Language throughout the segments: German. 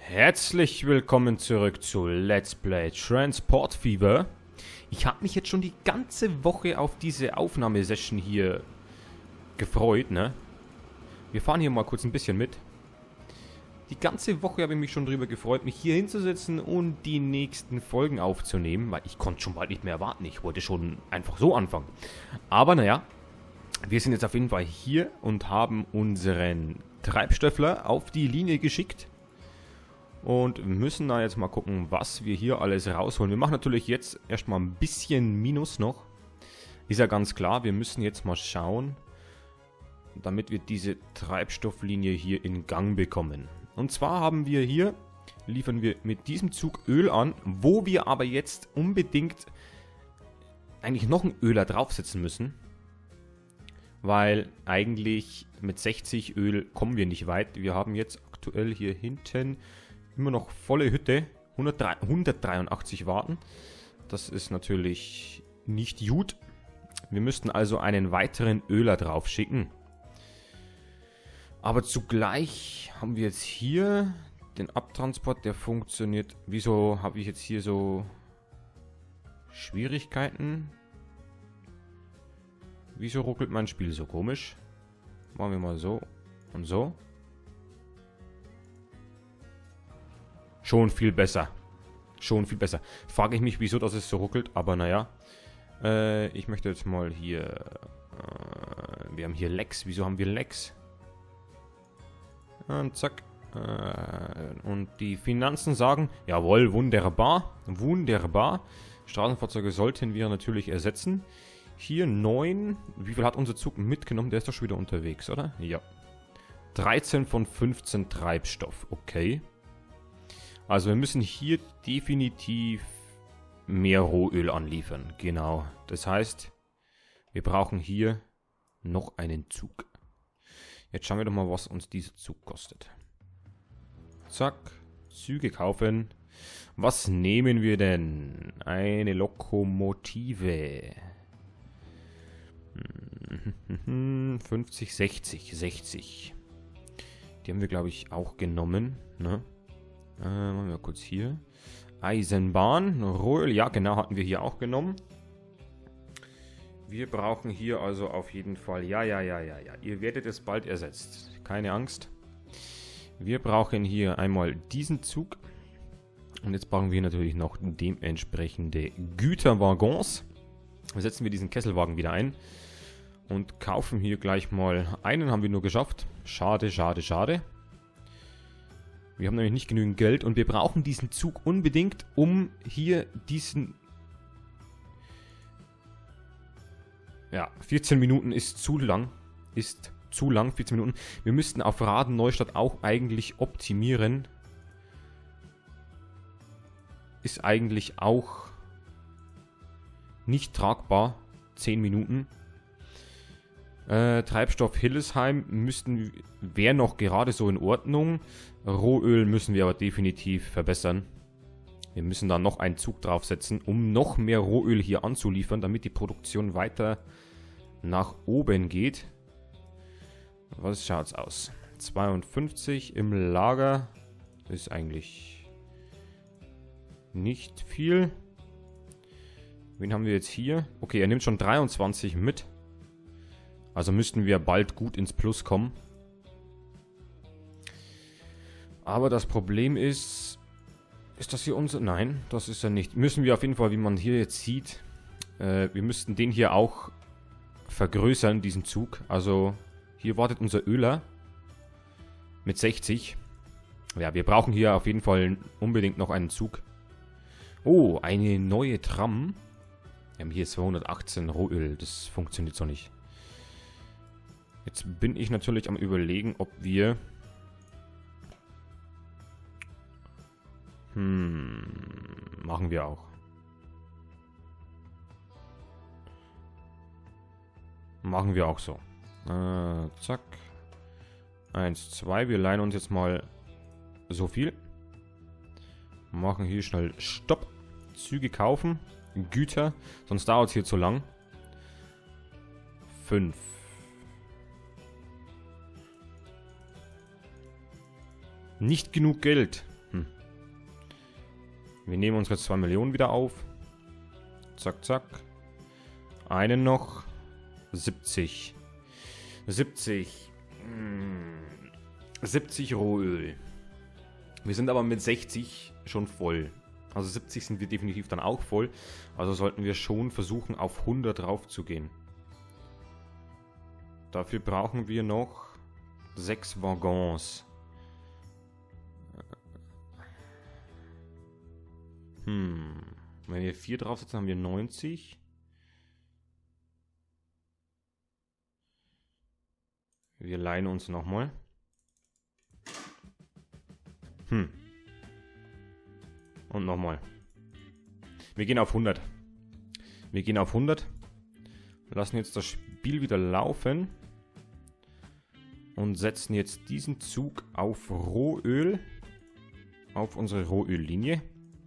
Herzlich willkommen zurück zu Let's Play Transport Fever. Ich habe mich jetzt schon die ganze Woche auf diese Aufnahmesession hier gefreut, ne? Wir fahren hier mal kurz ein bisschen mit. Die ganze Woche habe ich mich schon drüber gefreut, mich hier hinzusetzen und die nächsten Folgen aufzunehmen, weil ich konnte schon bald nicht mehr erwarten. Ich wollte schon einfach so anfangen. Aber naja, wir sind jetzt auf jeden Fall hier und haben unseren Treibstöffler auf die Linie geschickt. Und müssen da jetzt mal gucken, was wir hier alles rausholen. Wir machen natürlich jetzt erstmal ein bisschen Minus noch. Ist ja ganz klar, wir müssen jetzt mal schauen, damit wir diese Treibstofflinie hier in Gang bekommen. Und zwar haben wir hier, liefern wir mit diesem Zug Öl an, wo wir aber jetzt unbedingt eigentlich noch einen Öler draufsetzen müssen. Weil eigentlich mit 60 Öl kommen wir nicht weit. Wir haben jetzt aktuell hier hinten immer noch volle Hütte, 183 Warten. Das ist natürlich nicht gut. Wir müssten also einen weiteren Öler drauf schicken. Aber zugleich haben wir jetzt hier den Abtransport, der funktioniert. Wieso habe ich jetzt hier so Schwierigkeiten? Wieso ruckelt mein Spiel so komisch? Machen wir mal so und so. Schon viel besser. Schon viel besser. Frage ich mich, wieso das es so ruckelt, aber naja. Ich möchte jetzt mal hier... wir haben hier Lags. Wieso haben wir Lags? Und zack. Und die Finanzen sagen, jawohl, wunderbar. Wunderbar. Straßenfahrzeuge sollten wir natürlich ersetzen. Hier 9. Wie viel hat unser Zug mitgenommen? Der ist doch schon wieder unterwegs, oder? Ja. 13 von 15 Treibstoff. Okay. Also wir müssen hier definitiv mehr Rohöl anliefern. Genau. Das heißt, wir brauchen hier noch einen Zug. Jetzt schauen wir doch mal, was uns dieser Zug kostet. Zack. Züge kaufen. Was nehmen wir denn? Eine Lokomotive. 50, 60. Die haben wir, glaube ich, auch genommen. Ne? Machen wir kurz hier. Eisenbahn, Rohöl, ja genau, hatten wir hier auch genommen. Wir brauchen hier also auf jeden Fall, ja. Ihr werdet es bald ersetzt. Keine Angst. Wir brauchen hier einmal diesen Zug. Und jetzt brauchen wir natürlich noch dementsprechende Güterwaggons. Setzen wir diesen Kesselwagen wieder ein. Und kaufen hier gleich mal einen, haben wir nur geschafft. Schade. Wir haben nämlich nicht genügend Geld und wir brauchen diesen Zug unbedingt, um hier diesen... Ja, 14 Minuten ist zu lang. 14 Minuten. Wir müssten auf Raden-Neustadt auch eigentlich optimieren. Ist eigentlich auch nicht tragbar. 10 Minuten. Treibstoff Hillesheim wäre noch gerade so in Ordnung. Rohöl müssen wir aber definitiv verbessern. Wir müssen da noch einen Zug draufsetzen, um noch mehr Rohöl hier anzuliefern, damit die Produktion weiter nach oben geht. Was schaut's aus? 52 im Lager. Das ist eigentlich nicht viel. Wen haben wir jetzt hier? Okay, er nimmt schon 23 mit. Also müssten wir bald gut ins Plus kommen. Aber das Problem ist das hier unser... Nein, das ist ja nicht. Müssen wir auf jeden Fall, wie man hier jetzt sieht, wir müssten den hier auch vergrößern, diesen Zug. Also hier wartet unser Öler mit 60. Ja, wir brauchen hier auf jeden Fall unbedingt noch einen Zug. Oh, eine neue Tram. Wir haben hier 218 Rohöl. Das funktioniert so nicht. Jetzt bin ich natürlich am Überlegen, ob wir... machen wir auch. Machen wir auch so. Zack. 1, 2. Wir leihen uns jetzt mal so viel. Machen hier schnell Stopp. Züge kaufen. Güter. Sonst dauert es hier zu lang. 5. Nicht genug Geld. Wir nehmen unsere 2 Millionen wieder auf. Zack, zack. Einen noch. 70. 70. 70 Rohöl. Wir sind aber mit 60 schon voll. Also 70 sind wir definitiv dann auch voll. Also sollten wir schon versuchen, auf 100 rauf zu gehen. Dafür brauchen wir noch 6 Waggons. Wenn wir 4 draufsetzen, haben wir 90. Wir leihen uns nochmal. Und nochmal. Wir gehen auf 100. Wir gehen auf 100. Lassen jetzt das Spiel wieder laufen. Und setzen jetzt diesen Zug auf Rohöl. Auf unsere Rohöllinie.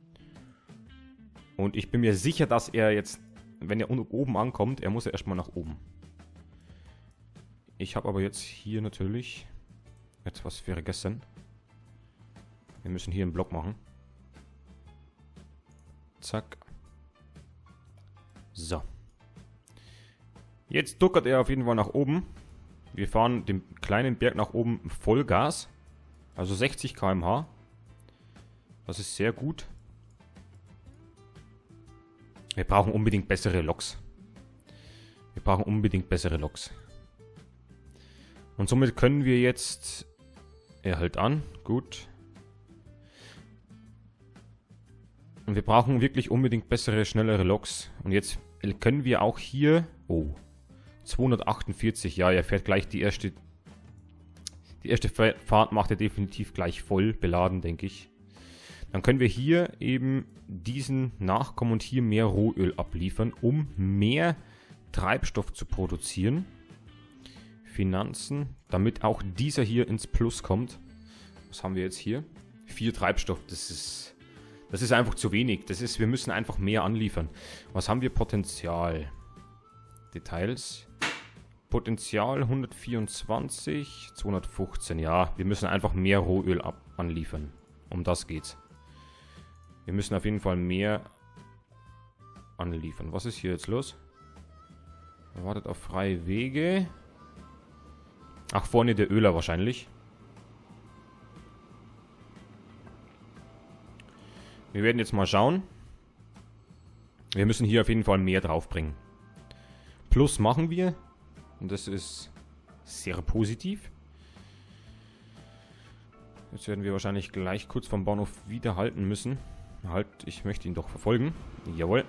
Und ich bin mir sicher, dass er jetzt, wenn er oben ankommt, er muss ja erstmal nach oben. Ich habe aber jetzt hier natürlich etwas vergessen. Wir müssen hier einen Block machen. Zack. So. Jetzt duckert er auf jeden Fall nach oben. Wir fahren den kleinen Berg nach oben Vollgas. Also 60 km/h. Das ist sehr gut. Wir brauchen unbedingt bessere Loks. Wir brauchen unbedingt bessere Loks. Und somit können wir jetzt... Er hält an. Gut. Und wir brauchen wirklich unbedingt bessere, schnellere Loks. Und jetzt können wir auch hier... Oh. 248. Ja, er fährt gleich die erste... Die erste Fahrt macht er definitiv gleich voll beladen, denke ich. Dann können wir hier eben diesen nachkommen und hier mehr Rohöl abliefern, um mehr Treibstoff zu produzieren. Finanzen, damit auch dieser hier ins Plus kommt. Was haben wir jetzt hier? 4 Treibstoff, das ist einfach zu wenig. Wir müssen einfach mehr anliefern. Was haben wir? Potenzial. Details. Potenzial 124, 215. Ja, wir müssen einfach mehr Rohöl anliefern. Um das geht's. Wir müssen auf jeden Fall mehr anliefern. Was ist hier jetzt los? Er wartet auf freie Wege. Ach, vorne der Öler wahrscheinlich. Wir werden jetzt mal schauen. Wir müssen hier auf jeden Fall mehr draufbringen. Plus machen wir. Und das ist sehr positiv. Jetzt werden wir wahrscheinlich gleich kurz vom Bahnhof wieder halten müssen. Halt, ich möchte ihn doch verfolgen. Jawohl.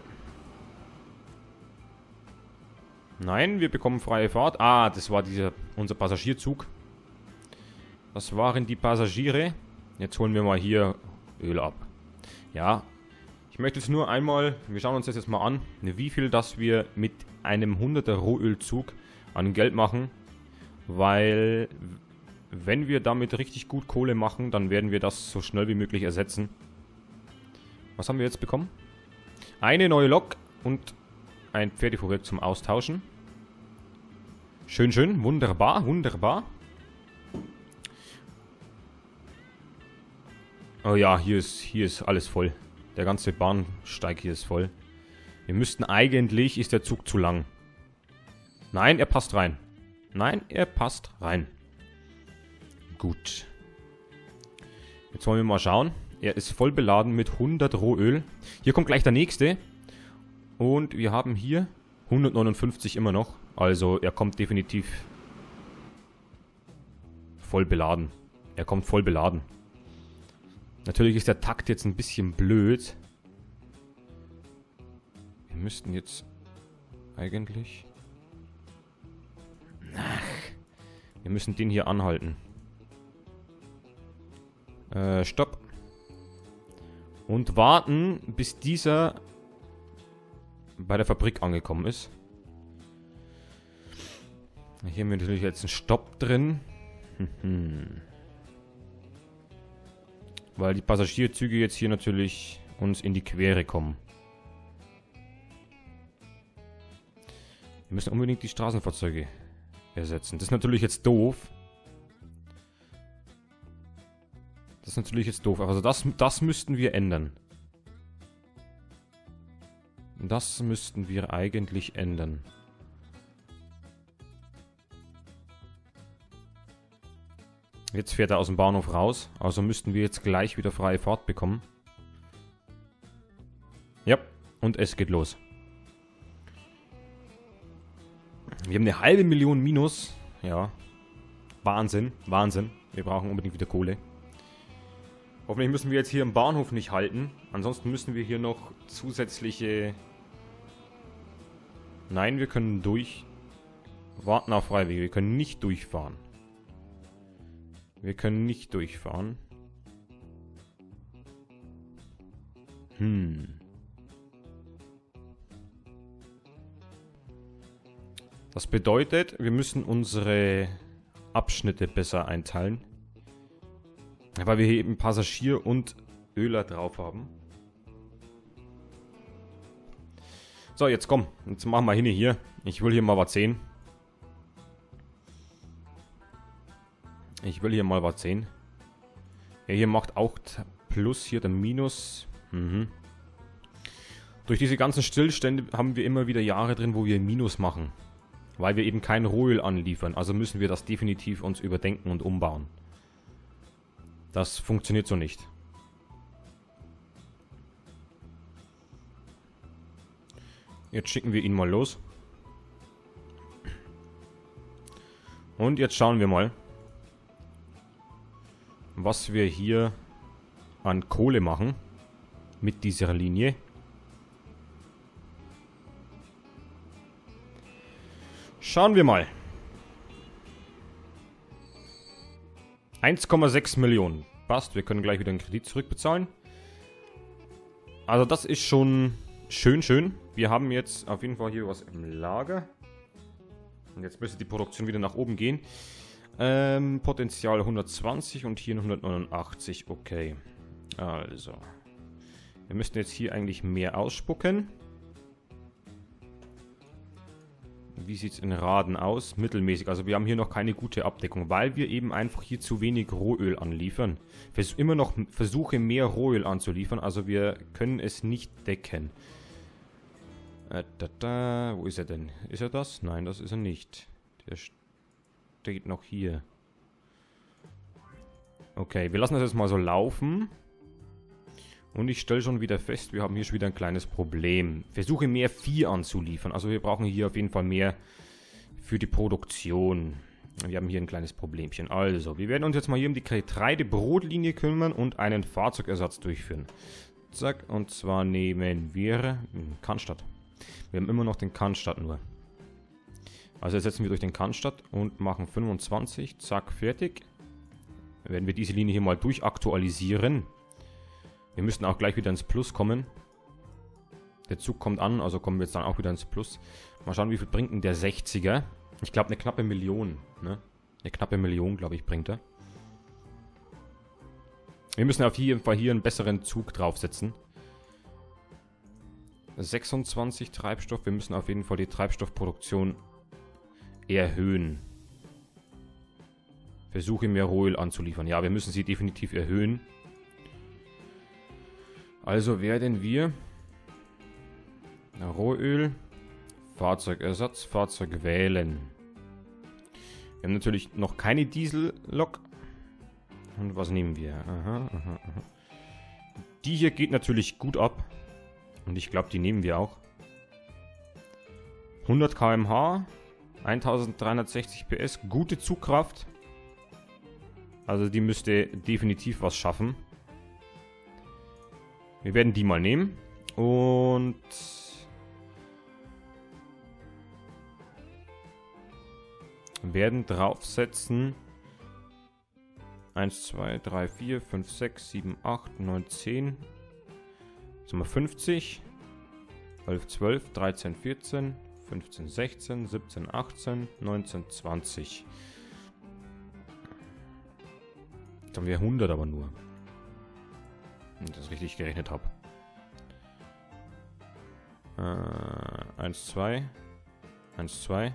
Nein, wir bekommen freie Fahrt. Ah, das war unser Passagierzug. Das waren die Passagiere. Jetzt holen wir mal hier Öl ab. Ja, ich möchte jetzt nur einmal, wir schauen uns das jetzt mal an, wie viel das wir mit einem 100er Rohölzug an Geld machen. Weil, wenn wir damit richtig gut Kohle machen, dann werden wir das so schnell wie möglich ersetzen. Was haben wir jetzt bekommen? Eine neue Lok und ein Pferdefuhrwerk zum Austauschen. Schön, schön. Wunderbar, wunderbar. Oh ja, hier ist alles voll. Der ganze Bahnsteig hier ist voll. Wir müssten eigentlich... Ist der Zug zu lang? Nein, er passt rein. Nein, er passt rein. Gut. Jetzt wollen wir mal schauen. Er ist voll beladen mit 100 Rohöl. Hier kommt gleich der nächste. Und wir haben hier 159 immer noch. Also er kommt definitiv voll beladen. Er kommt voll beladen. Natürlich ist der Takt jetzt ein bisschen blöd. Wir müssten jetzt eigentlich... Ach, wir müssen den hier anhalten. Stopp. Und warten, bis dieser bei der Fabrik angekommen ist. Hier haben wir natürlich jetzt einen Stopp drin. Weil die Passagierzüge jetzt hier natürlich uns in die Quere kommen. Wir müssen unbedingt die Straßenfahrzeuge ersetzen. Das ist natürlich jetzt doof. Das ist natürlich jetzt doof. Also das müssten wir ändern. Das müssten wir eigentlich ändern. Jetzt fährt er aus dem Bahnhof raus. Also müssten wir jetzt gleich wieder freie Fahrt bekommen. Ja, und es geht los. Wir haben eine halbe Million Minus. Ja. Wahnsinn, Wahnsinn. Wir brauchen unbedingt wieder Kohle. Hoffentlich müssen wir jetzt hier im Bahnhof nicht halten. Ansonsten müssen wir hier noch zusätzliche... Nein, wir können durch... Warten auf Freiwege. Wir können nicht durchfahren. Wir können nicht durchfahren. Das bedeutet, wir müssen unsere Abschnitte besser einteilen. Weil wir hier eben Passagier und Öler drauf haben. So, jetzt komm. Jetzt machen wir hier. Ich will hier mal was sehen. Ich will hier mal was sehen. Ja, hier macht auch Plus, hier der Minus. Durch diese ganzen Stillstände haben wir immer wieder Jahre drin, wo wir Minus machen. Weil wir eben kein Rohöl anliefern. Also müssen wir das definitiv uns überdenken und umbauen. Das funktioniert so nicht. Jetzt schicken wir ihn mal los. Und jetzt schauen wir mal, was wir hier an Kohle machen mit dieser Linie. Schauen wir mal. 1,6 Millionen. Passt, wir können gleich wieder einen Kredit zurückbezahlen. Also das ist schon schön. Wir haben jetzt auf jeden Fall hier was im Lager. Und jetzt müsste die Produktion wieder nach oben gehen. Potenzial 120 und hier 189. Okay. Also. Wir müssten jetzt hier eigentlich mehr ausspucken. Wie sieht es in Raden aus? Mittelmäßig. Also wir haben hier noch keine gute Abdeckung, weil wir eben einfach hier zu wenig Rohöl anliefern. Immer noch versuche mehr Rohöl anzuliefern, also wir können es nicht decken. Wo ist er denn? Ist er das? Nein, das ist er nicht. Der steht noch hier. Okay, wir lassen das jetzt mal so laufen. Und ich stelle schon wieder fest, wir haben hier schon wieder ein kleines Problem. Versuche mehr Vieh anzuliefern. Also wir brauchen hier auf jeden Fall mehr für die Produktion. Wir haben hier ein kleines Problemchen. Also, wir werden uns jetzt mal hier um die Getreidebrotlinie kümmern und einen Fahrzeugersatz durchführen. Zack, und zwar nehmen wir Cannstatt. Wir haben immer noch den Cannstatt nur. Also ersetzen wir durch den Cannstatt und machen 25. Zack, fertig. Dann werden wir diese Linie hier mal durchaktualisieren. Wir müssten auch gleich wieder ins Plus kommen. Der Zug kommt an, also kommen wir jetzt dann auch wieder ins Plus. Mal schauen, wie viel bringt denn der 60er? Ich glaube, eine knappe Million. Ne? Eine knappe Million, glaube ich, bringt er. Wir müssen auf jeden Fall hier einen besseren Zug draufsetzen. 26 Treibstoff. Wir müssen auf jeden Fall die Treibstoffproduktion erhöhen. Versuche mehr Rohöl anzuliefern. Ja, wir müssen sie definitiv erhöhen. Also werden wir Rohöl, Fahrzeugersatz, Fahrzeug wählen. Wir haben natürlich noch keine Diesellok. Und was nehmen wir? Aha. Die hier geht natürlich gut ab. Und ich glaube, die nehmen wir auch. 100 km/h, 1360 PS, gute Zugkraft. Also die müsste definitiv was schaffen. Wir werden die mal nehmen und werden draufsetzen 1, 2, 3, 4, 5, 6, 7, 8, 9, 10. Jetzt haben wir 50, 11, 12, 13, 14, 15, 16, 17, 18, 19, 20. Jetzt haben wir 100 aber nur. Wenn ich das richtig gerechnet habe. 1, 2. 1, 2.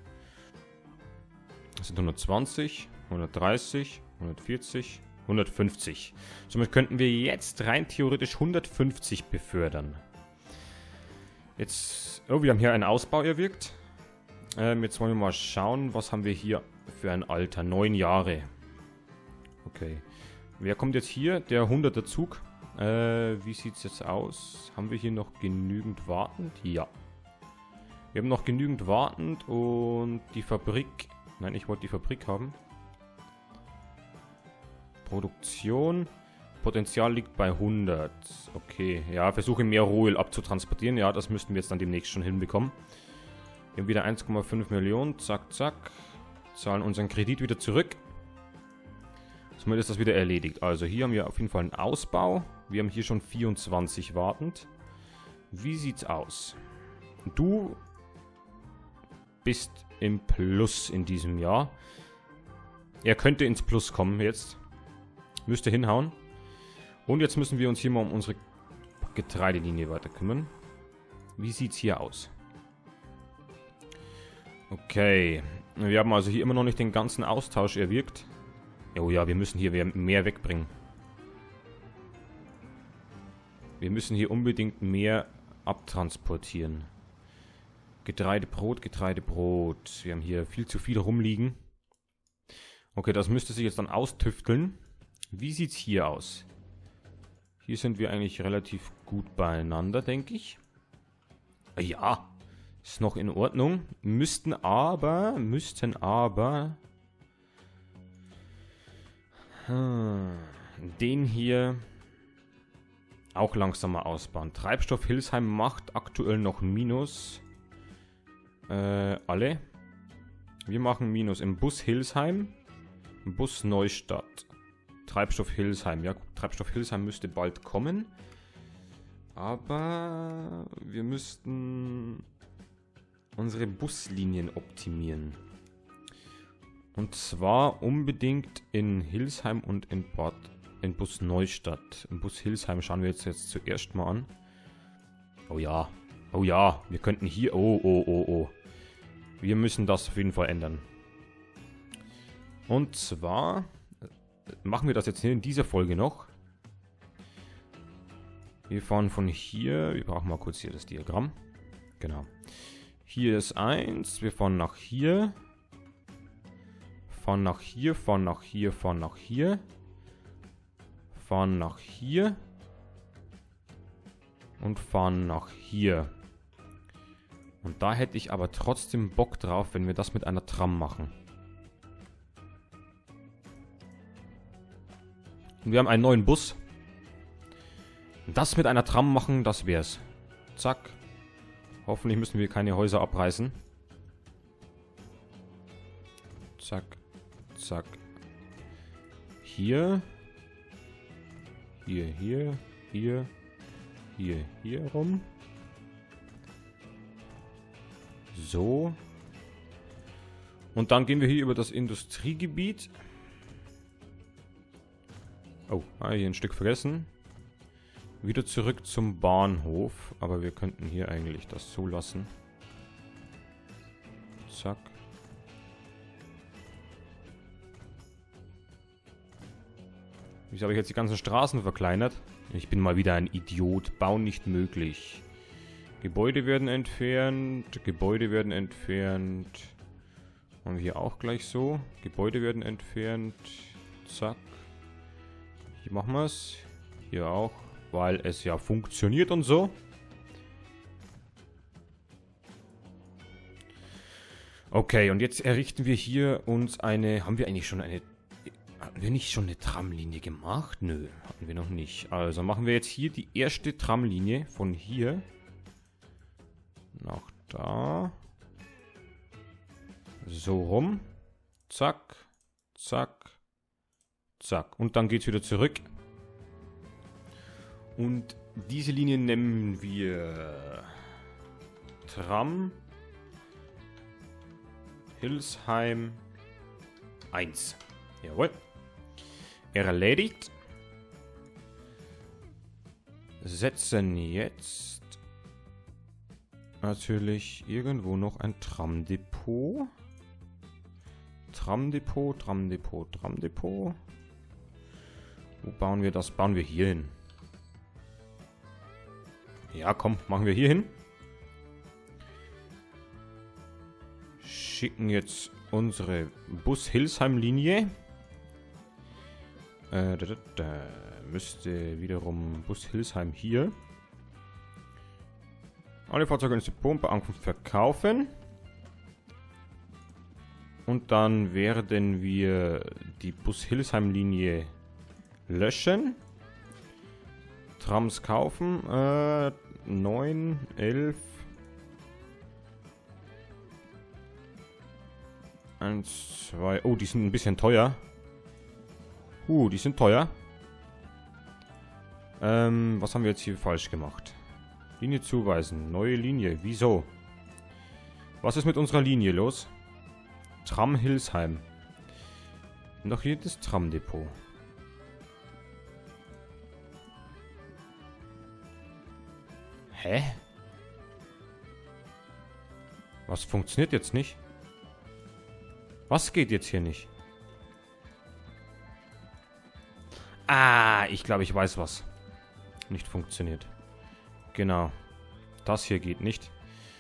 Das sind 120, 130, 140, 150. Somit könnten wir jetzt rein theoretisch 150 befördern. Jetzt, oh, wir haben hier einen Ausbau erwirkt. Jetzt wollen wir mal schauen, was haben wir hier für ein Alter. 9 Jahre. Okay. Wer kommt jetzt hier? Der 100er Zug. Wie sieht es jetzt aus? Haben wir hier noch genügend wartend? Ja. Wir haben noch genügend wartend und die Fabrik... Nein, ich wollte die Fabrik haben. Produktion. Potenzial liegt bei 100. Okay, ja, versuche mehr Rohöl abzutransportieren. Ja, das müssten wir jetzt dann demnächst schon hinbekommen. Wir haben wieder 1,5 Millionen. Zack, zack. Zahlen unseren Kredit wieder zurück. Somit ist das wieder erledigt. Also hier haben wir auf jeden Fall einen Ausbau. Wir haben hier schon 24 wartend. Wie sieht's aus? Du bist im Plus in diesem Jahr. Er könnte ins Plus kommen jetzt. Müsste hinhauen. Und jetzt müssen wir uns hier mal um unsere Getreidelinie weiter kümmern. Wie sieht's hier aus? Okay. Wir haben also hier immer noch nicht den ganzen Austausch erwirkt. Oh ja, wir müssen hier mehr wegbringen. Wir müssen hier unbedingt mehr abtransportieren. Getreidebrot, Getreidebrot. Wir haben hier viel zu viel rumliegen. Okay, das müsste sich jetzt dann austüfteln. Wie sieht's hier aus? Hier sind wir eigentlich relativ gut beieinander, denke ich. Ja, ist noch in Ordnung. Müssten aber den hier auch langsamer ausbauen. Treibstoff Hildesheim macht aktuell noch Minus. Alle. Wir machen Minus im Bus Hildesheim, im Bus Neustadt. Treibstoff Hildesheim. Ja, Treibstoff Hildesheim müsste bald kommen. Aber wir müssten unsere Buslinien optimieren. Und zwar unbedingt in Hildesheim und in Bus Neustadt. Im Bus Hildesheim schauen wir jetzt zuerst mal an. Oh ja. Oh ja. Wir könnten hier... Oh. Wir müssen das auf jeden Fall ändern. Und zwar... Machen wir das jetzt hier in dieser Folge noch. Wir fahren von hier... Wir brauchen mal kurz hier das Diagramm. Genau. Hier ist 1. Wir fahren nach hier. Fahren nach hier, fahren nach hier, fahren nach hier. Fahren nach hier. Und fahren nach hier. Und da hätte ich aber trotzdem Bock drauf, wenn wir das mit einer Tram machen. Und wir haben einen neuen Bus. Das mit einer Tram machen, das wär's. Zack. Hoffentlich müssen wir keine Häuser abreißen. Zack. Zack. Hier. Hier rum. So. Und dann gehen wir hier über das Industriegebiet. Oh, hier ein Stück vergessen. Wieder zurück zum Bahnhof. Aber wir könnten hier eigentlich das so lassen. Zack. Wieso habe ich jetzt die ganzen Straßen verkleinert? Ich bin mal wieder ein Idiot. Bauen nicht möglich. Gebäude werden entfernt. Gebäude werden entfernt. Machen wir hier auch gleich so. Gebäude werden entfernt. Zack. Hier machen wir es. Hier auch. Weil es ja funktioniert und so. Okay, und jetzt errichten wir hier uns eine... Haben wir eigentlich schon eine... Hatten wir nicht schon eine Tramlinie gemacht? Nö, hatten wir noch nicht. Also machen wir jetzt hier die erste Tramlinie von hier nach da. So rum. Zack, zack, zack. Und dann geht es wieder zurück. Und diese Linie nennen wir Tram Hildesheim 1. Jawohl. Erledigt. Setzen jetzt natürlich irgendwo noch ein Tramdepot. Tramdepot. Wo bauen wir das? Bauen wir hier hin. Ja, komm, machen wir hier hin. Schicken jetzt unsere Bus-Hillsheim-Linie. Da müsste wiederum Bus-Hillsheim hier. Alle Fahrzeuge ins Depot bei Ankunft verkaufen. Und dann werden wir die Bus-Hillsheim-Linie löschen. Trams kaufen. 9, 11. 1, 2. Oh, die sind ein bisschen teuer. Die sind teuer. Was haben wir jetzt hier falsch gemacht? Linie zuweisen. Neue Linie. Wieso? Was ist mit unserer Linie los? Tram Hillsheim. Noch hier das Tramdepot. Hä? Was funktioniert jetzt nicht? Was geht jetzt hier nicht? Ah, ich glaube, ich weiß, was nicht funktioniert. Genau. Das hier geht nicht.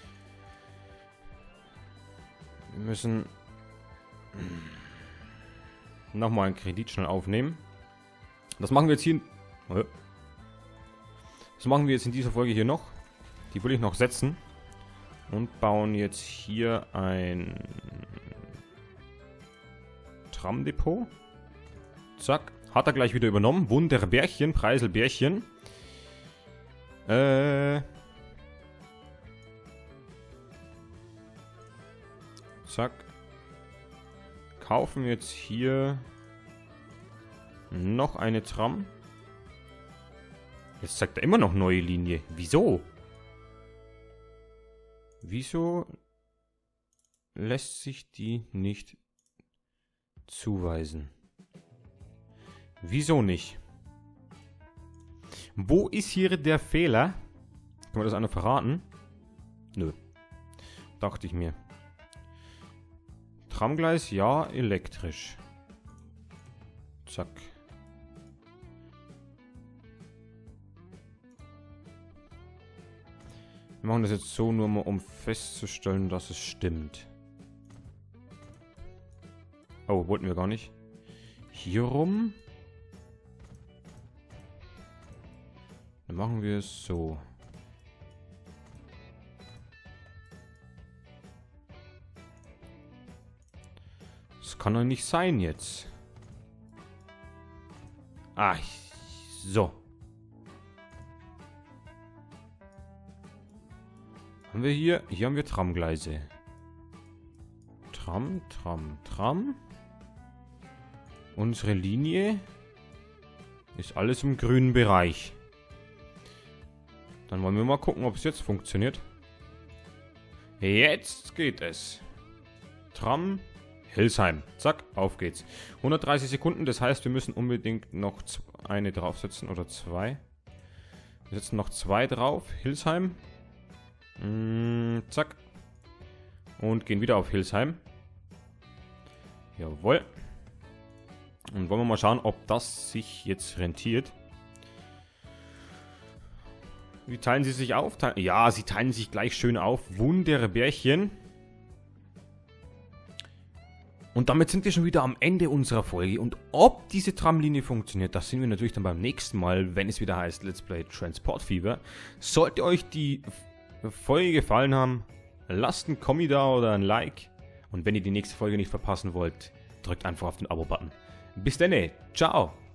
Wir müssen nochmal einen Kredit schnell aufnehmen. Das machen wir jetzt hier. Das machen wir jetzt in dieser Folge hier noch. Die will ich noch setzen. Und bauen jetzt hier ein Tramdepot. Zack. Hat er gleich wieder übernommen. Wunderbärchen, Preiselbärchen. Zack. Kaufen jetzt hier noch eine Tram. Jetzt zeigt er immer noch neue Linie. Wieso? Wieso lässt sich die nicht zuweisen? Wieso nicht? Wo ist hier der Fehler? Kann man das einer verraten? Nö. Dachte ich mir. Tramgleis, ja, elektrisch. Zack. Wir machen das jetzt so, nur mal um festzustellen, dass es stimmt. Oh, wollten wir gar nicht. Hier rum. Dann machen wir es so. Das kann doch nicht sein jetzt. Ah, so. Haben wir hier? Hier haben wir Tramgleise. Tram, Tram, Tram. Unsere Linie ist alles im grünen Bereich. Dann wollen wir mal gucken, ob es jetzt funktioniert. Jetzt geht es. Tram Hillsheim. Zack, auf geht's. 130 Sekunden, das heißt, wir müssen unbedingt noch eine draufsetzen oder zwei. Wir setzen noch zwei drauf. Hillsheim. Zack. Und gehen wieder auf Hillsheim. Jawohl. Und wollen wir mal schauen, ob das sich jetzt rentiert. Wie teilen sie sich auf? Ja, sie teilen sich gleich schön auf. Wunderbärchen. Und damit sind wir schon wieder am Ende unserer Folge. Und ob diese Tramlinie funktioniert, das sehen wir natürlich dann beim nächsten Mal, wenn es wieder heißt Let's Play Transport Fever. Sollte euch die Folge gefallen haben, lasst einen Kommi da oder ein Like. Und wenn ihr die nächste Folge nicht verpassen wollt, drückt einfach auf den Abo-Button. Bis dann, ciao!